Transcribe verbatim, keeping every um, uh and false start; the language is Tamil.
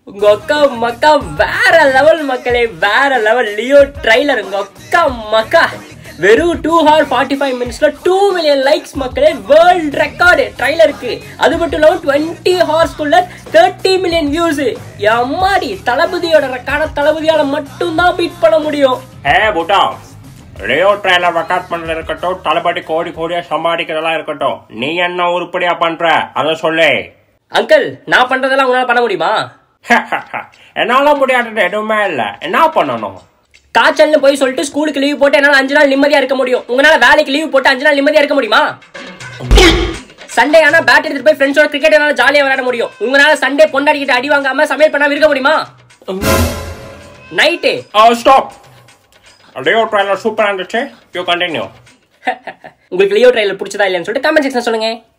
உங்க அக்கா மக்கா வேற லெவல் மக்களே, வேற லெவல். லியோ ட்ரைலர் உங்க அக்கா மக்கா வெறும் டூ ஹவர் ஃபார்ட்டி ஃபைவ் மினிட்ஸ்ல டூ மில்லியன் லைக்ஸ் மக்களே, வேர்ல்ட் ரெக்கார்டு ட்ரைலருக்கு. அது மட்டும் இல்லாமல் டுவெண்ட்டி ஹவர்ஸ்க்குள்ள தேர்ட்டி மில்லியன் வியூஸ். அம்மாடி, தளபதியோட ரெக்கார்டை தளபதியால மட்டும்தான் பீட் பண்ண முடியும். ஏ புட்டா, லியோ ட்ரைலர் ரெக்கார்ட் பண்றது இருக்கட்டும், தளபதி கோடி கோடியா சம்பாதிக்கிறதெல்லாம் இருக்கட்டும், நீ என்ன உருப்படியா பண்ற அத சொல்லு. அங்கிள், நான் பண்றதெல்லாம் உங்களால பண்ண முடியுமா? என்னால முடியாதது எதுவுமே இல்ல. என்ன பண்ணணும்? காய்ச்சல்னு போய் சொல்லிட்டு ஸ்கூலுக்கு லீவ் போட்டு என்னால அஞ்சு நாள் நிம்மதியா இருக்க முடியும். உங்களால வேலைக்கு லீவ் போட்டு அஞ்சு நாள் நிம்மதியா இருக்க முடியுமா? சண்டே ஆனா பேட் எடுத்துட்டு போய் ஃப்ரெண்ட்ஸோட கிரிக்கெட் என்னால ஜாலியா விளையாட முடியும். உங்களால சண்டே பொண்டாடிக்கிட்டு அடி வாங்காம சமையல் பண்ணாம இருக்க முடியுமா? Night stop. லியோ ட்ரைலர் சூப்பரா இருந்துச்சு. You continue. உங்களுக்கு லியோ ட்ரைலர் பிடிச்சதா இல்லைன்னு சொல்லிட்டு கமெண்ட் செக்ஷன் சொல்லுங்க.